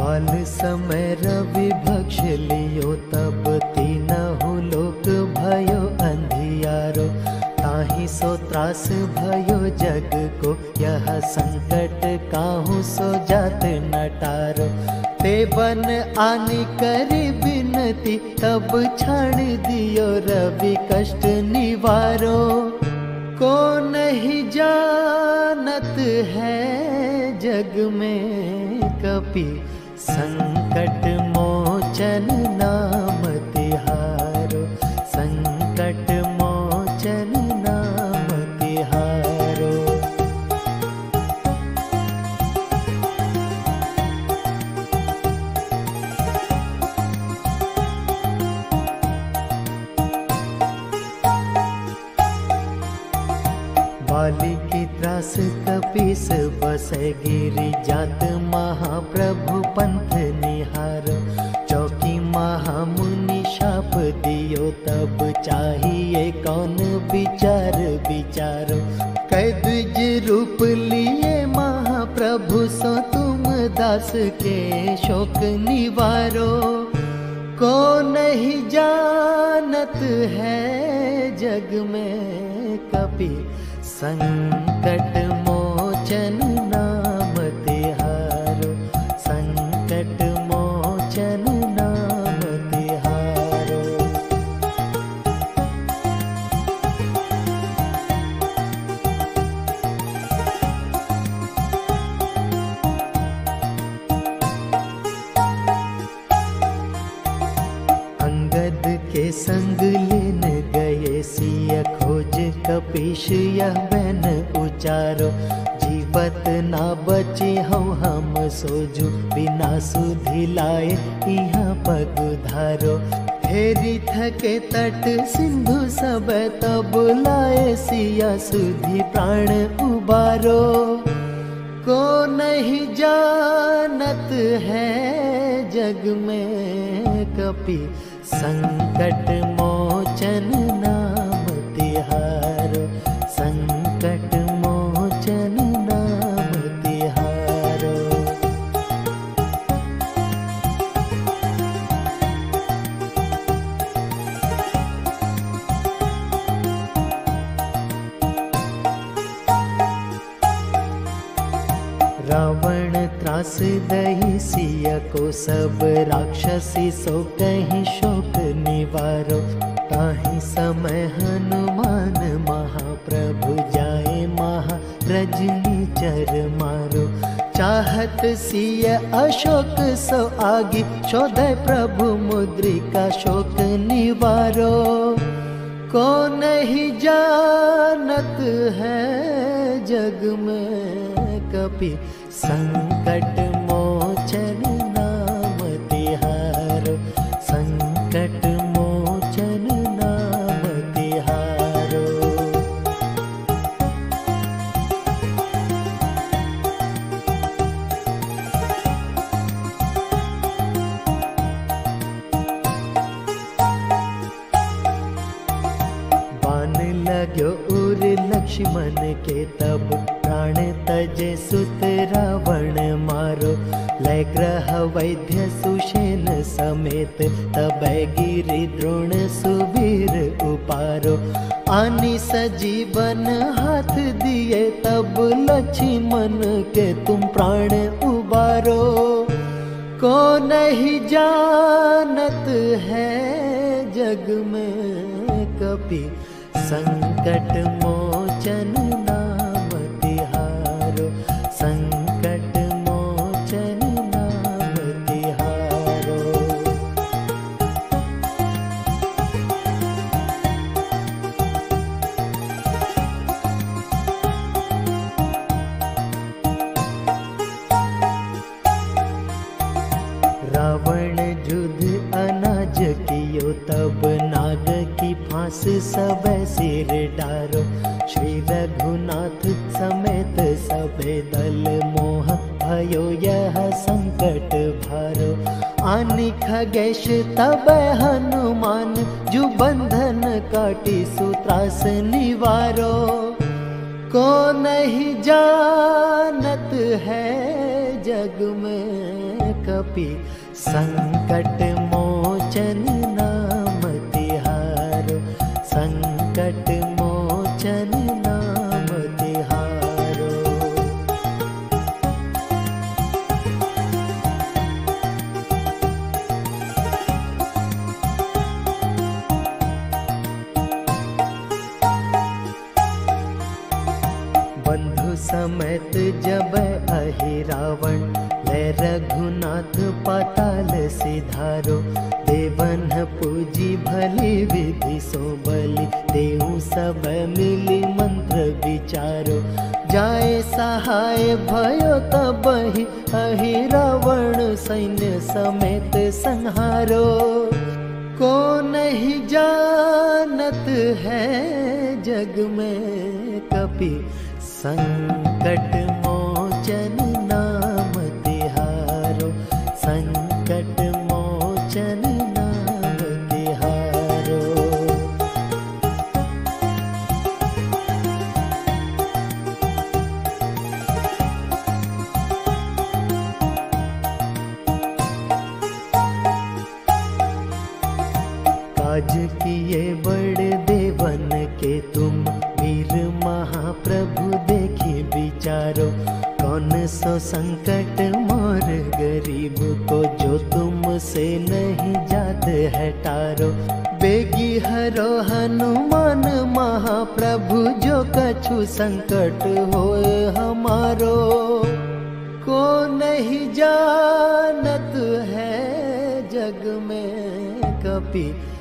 बाल समय रवि भक्ष लियो, तब तीनहु लोक भयो अंधियारो। ताहि सो त्रास भयो जग को, यह संकट काहू सो जात न टारो। ते बन आनी करी बिनती, तब छाण दियो रवि कष्ट निवारो। को नहीं जानत है जग में कपि, संकट मोचन नाम तिहारो। संकट मोचन नाम तिहारो। बाली की त्रास कपीस बसे, गिरि जात महाप्रभु पंथ निहारो। चौकी महामुनि शाप दियो, तब चाहिए कौन विचार विचारो। कै द्विज रूप लिए महाप्रभु, सो तुम दास के शोक निवारो। को नहीं जानत है जग में कपि, संकट मोचन नाम तिहारो। संकट मोचन नाम तिहारो। अंगद के संग लेन गए, सिय खोज कपीश यह बैन उचारो। जीवत ना बचे हम सोजू, बिना सुधि लाए यहाँ पग धारो। हेरी थके तट सिंधु सब, तब लाए सिया सुधि प्राण उबारो। को नहीं जानत है जग में कपि, संकट मोचन नाम तिहारो। संकट मोचन नाम तिहारो। रावण त्रास दही सिय को, सब राक्षसी सो कहीं शोक निवारो। ताहि समय हनुमान महाप्रभु, जाए महा रजनी चर मारो। चाहत सिय अशोक सो आगी, शोधय प्रभु मुद्रिका शोक निवारो। को नहीं जानत है जग में कपि, संकट मोचन नाम तिहारो। संकट मोचन नाम तिहारो। बान लाग्यो उर लक्ष्मण के, तब प्राण तजे सुत रावण मारो। लय ग्रह वैद्य सुषेण समेत, तब गिरि द्रोण सुबीर उपारो। आनी सजीवन हाथ दिए, तब लक्ष्मण के तुम प्राण उबारो। को नहीं जानत है जग में कपि, संकट मोचन नाम तिहारो। संकट मोचन नाम तिहारो। रावण युद्ध अनाज कियो, तब नाग की फांस सब सिर डारो। श्री रघुनाथ समेत सबे दल, मोह भयो यह संकट भारो। आनि खगेश तब हनुमान, जो बंधन काटी सुत्रास निवारो। को नहीं जानत है जग में कपि, कपि संकट मोचन नाम तिहारो, संकट मोचन नाम तिहारो। बंधु समेत जब अहि रावण, ले रघुनाथ पाताल सिधारो। देवन पूजी भली विधि सो बलि, देहु सब मिली मंत्र विचारो। जाए सहाय भयो तबहि, अहि रावण सैन्य समेत संहारो। को नहीं जानत है जग में कपि, संकट मोचन नाम तिहारो, संकट मोचन नाम तिहारो। काज किए बड़े देवन के तुम, वीर महाप्रभु देखी विचारो। कौन सो संकट मोर गरीब को, जो तुमसे नहीं जात है टारो। बेगी हरो हनुमान महाप्रभु, जो कछु संकट होए हमारो। को नहीं जानत है जग में कपि,